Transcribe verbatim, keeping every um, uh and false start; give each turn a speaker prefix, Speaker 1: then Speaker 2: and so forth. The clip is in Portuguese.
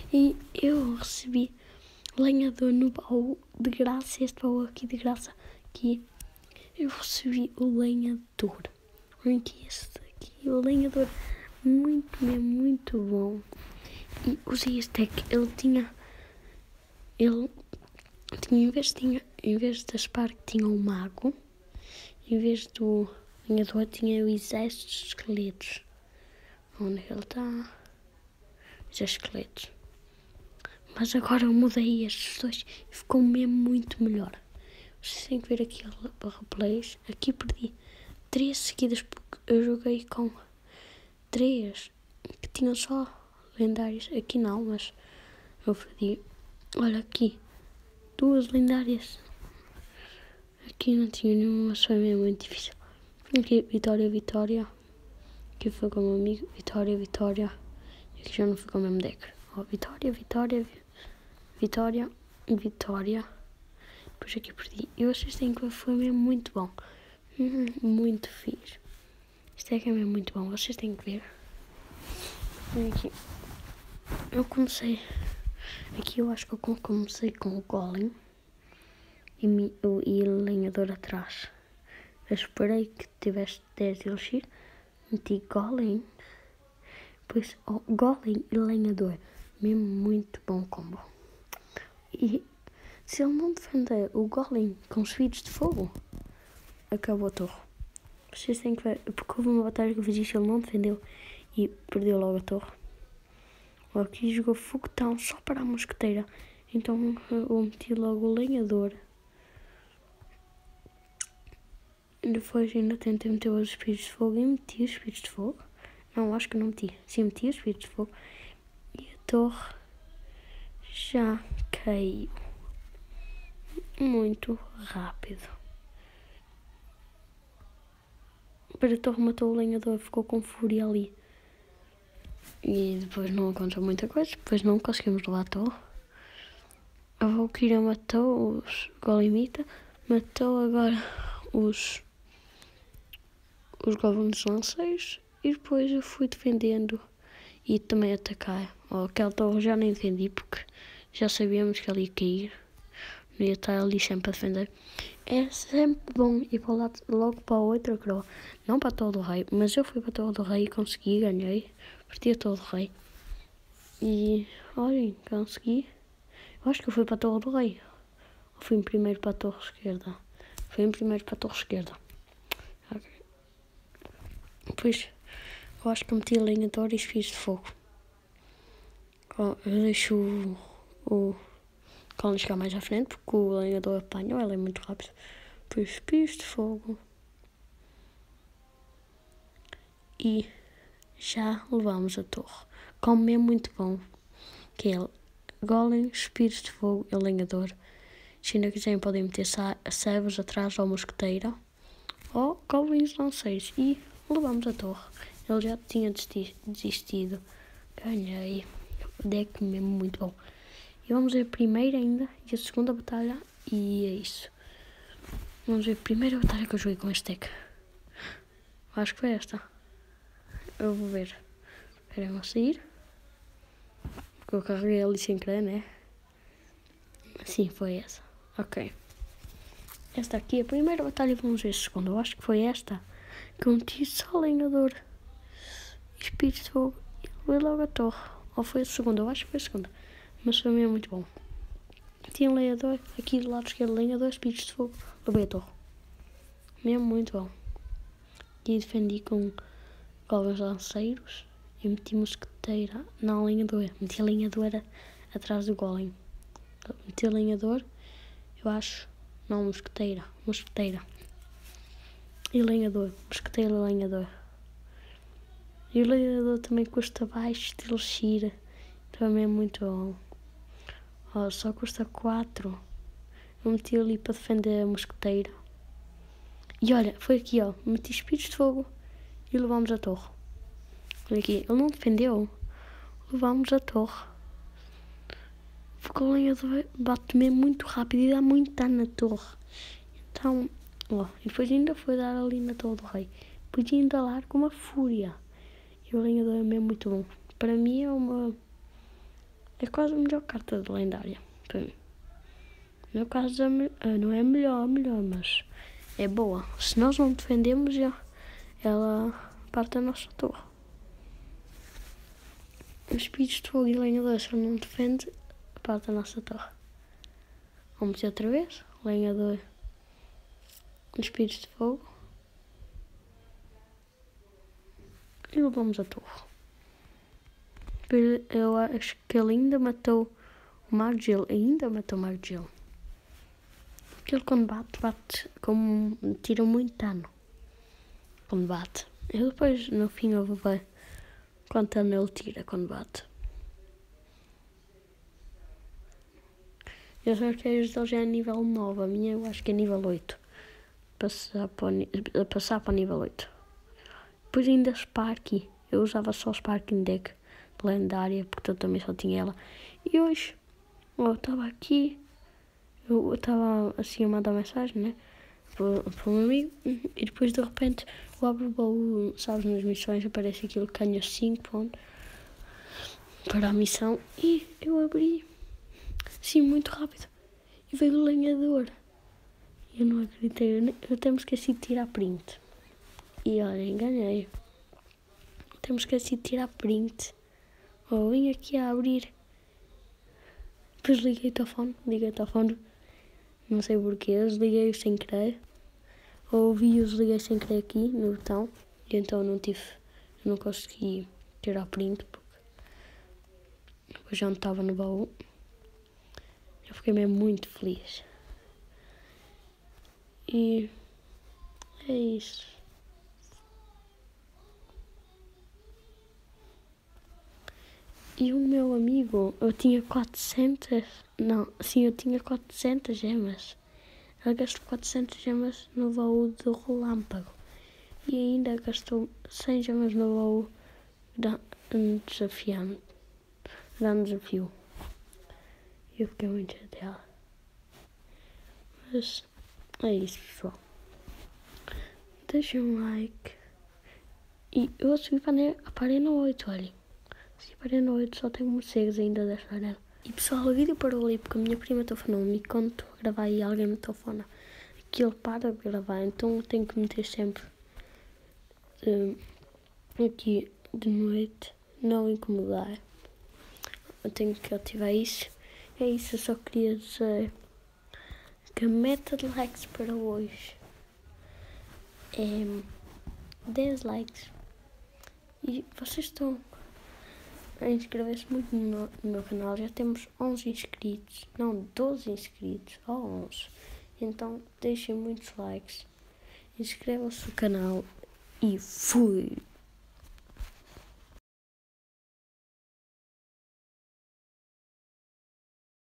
Speaker 1: E eu recebi lenhador no baú de graça, este baú aqui de graça, aqui. Eu recebi o lenhador. Olha aqui este aqui, o lenhador. Muito, mesmo, muito bom. E usei este deck, ele tinha, ele tinha, em vez, tinha, em vez da Spark tinha um mago, em vez do lenhador tinha o exército de esqueletos. Onde ele está? Os esqueletos. Mas agora eu mudei estes dois e ficou mesmo muito melhor. Vocês têm que ver aqui a replays. Aqui perdi três seguidas porque eu joguei com três que tinham só lendárias. Aqui não, mas eu perdi. Olha aqui, duas lendárias. Aqui não tinha nenhuma, mas foi mesmo muito difícil. Aqui, vitória, vitória. Aqui foi com o meu amigo, vitória, vitória. E aqui já não foi com o mesmo deck. Ó, vitória, vitória, vitória, vitória. Depois aqui perdi. E vocês têm que ver, foi mesmo muito bom. Hum, muito fixe. Este deck é mesmo muito bom, vocês têm que ver. Olha aqui. Eu comecei. Aqui eu acho que eu comecei com o Golem. E, o, e o lenhador atrás. Eu esperei que tivesse dez elixir. Meti Golem. Depois oh, Golem e lenhador. Mesmo muito bom combo. E se ele não defender o Golem com os filhos de fogo, acabou a torre. Vocês têm que ver. Porque houve uma batalha que eu fiz isso, ele não defendeu. E perdeu logo a torre. Aqui jogou foguetão só para a mosqueteira. Então eu meti logo o lenhador. E depois ainda tentei meter os espíritos de fogo e meti os espíritos de fogo. Não, acho que não meti. Sim, meti os espíritos de fogo. E a torre já caiu. Muito rápido. Para a torre matou o lenhador, ficou com fúria ali. E depois não aconteceu muita coisa. Depois não conseguimos levar a torre. A Valkyria matou os Golemita. Matou agora os... os goblins lanceiros. E depois eu fui defendendo e também atacar. Oh, aquela torre já nem defendi porque já sabíamos que ela ia cair. Não ia estar ali sempre a defender. É sempre bom ir para o lado, logo para a outra coroa. Não para a Torre do Rei, mas eu fui para a Torre do Rei e consegui, ganhei. Parti a Torre do Rei. E olhem, consegui. Eu acho que eu fui para a Torre do Rei. Ou fui em primeiro para a Torre Esquerda? Fui em primeiro para a Torre Esquerda. Okay. Depois eu acho que meti a lenhador e fiz de fogo. Oh, eu deixo o, o Colin chegar mais à frente porque o lenhador apanha, ela é muito rápido. Depois fiz de fogo. E já levamos a torre. Como é muito bom. Que é Golem, espíritos de fogo e lenhador. Se ainda quiserem podem meter servos atrás ou mosqueteira. Ou goblins lanceiros. E levamos a torre. Ele já tinha desistido. Ganhei. O deck mesmo muito bom. E vamos ver a primeira ainda e a segunda batalha. E é isso. Vamos ver a primeira batalha que eu joguei com este deck. Acho que foi esta. Eu vou ver. Esperem a sair. Porque eu carreguei ali sem querer, né? Sim, foi essa. Ok. Esta aqui é a primeira batalha. Vamos ver a segunda. Eu acho que foi esta. Que eu meti só lenhador. Espírito de fogo. E levei logo a torre. Ou foi a segunda? Eu acho que foi a segunda. Mas foi mesmo muito bom. Tinha lenhador. Aqui do lado esquerdo, lenhador, espíritos de fogo. Levei a torre. Mesmo muito bom. E defendi com goblins lanceiros. E meti mosqueteira. Não, lenhador. Meti a lenhadora atrás do golem. Meti a lenhador. Eu acho. Não, mosqueteira. Mosqueteira. E lenhador. Mosqueteira e lenhador. E o lenhador também custa baixo de elixir. Também é muito bom. Oh, só custa quatro. Eu meti ali para defender a mosqueteira. E olha, foi aqui, ó. Meti espíritos de fogo e levamos a torre. Olha aqui, ele não defendeu. Levamos a torre. Porque o lenhador bate mesmo muito rápido e dá muito dano na torre. Então, ó. E depois ainda foi dar ali na Torre do Rei. Depois ainda lá com uma fúria. E o lenhador é mesmo muito bom. Para mim é uma... É quase a melhor carta de lendária para mim. No caso, não é melhor, melhor, mas é boa. Se nós não defendemos, ela parte da nossa torre. Os espíritos de fogo e lenhador, se não defende, parte da nossa torre. Vamos meter outra vez. Lenhador, espíritos de fogo. E levamos a torre. Eu acho que ele ainda matou o Mago de Gelo. Ainda matou o Mago de Gelo. Porque ele quando bate, bate como tira muito dano. Quando bate. Eu depois no fim eu vou ver quanto dano ele tira quando bate. Eu sei que a dele já é nível nove. A minha eu acho que é nível oito. Passar para, passar para nível oito. Depois ainda Sparky. Eu usava só Sparking Deck de lendária, porque eu também só tinha ela. E hoje, eu estava aqui, eu estava assim a mandar mensagem, né? Para, para o meu amigo. E depois de repente, eu abro o baú, sabes, nas missões aparece aquilo que ganha cinco pontos para a missão. E eu abri, sim, muito rápido. E veio o lenhador. Eu não acreditei, eu até me esqueci de tirar print. E olhem, ganhei. Até me esqueci de tirar print. Oh, vim aqui a abrir. Depois liguei o telefone. Liguei o telefone. Não sei porquê. Desliguei-o sem querer. Ouvi-o, desliguei sem querer aqui no botão. E então não tive. Eu não consegui tirar print. Porque eu já não estava no baú. Eu fiquei mesmo muito feliz. E é isso. E o meu amigo, eu tinha quatrocentas, não, sim, eu tinha quatrocentas gemas. Ele gastou quatrocentas gemas no baú do relâmpago. E ainda gastou cem gemas no baú da, desafiando, dando desafio. E eu fiquei muito chateada. Mas é isso, pessoal. Deixem um like. E eu subi para a Arena oito, olhem. Se para a Arena oito só tenho morcegos ainda desta arena. E pessoal, o vídeo parou ali porque a minha prima telefonou-me e quando estou a gravar e alguém me telefona, aquilo para de gravar, então eu tenho que meter sempre um, aqui de noite, não incomodar. Eu tenho que ativar isso. É isso, eu só queria dizer que a meta de likes para hoje é dez likes. E vocês estão a inscrever-se muito no, no meu canal. Já temos onze inscritos, não, doze inscritos, ou onze. Então deixem muitos likes, inscrevam-se no canal e fui!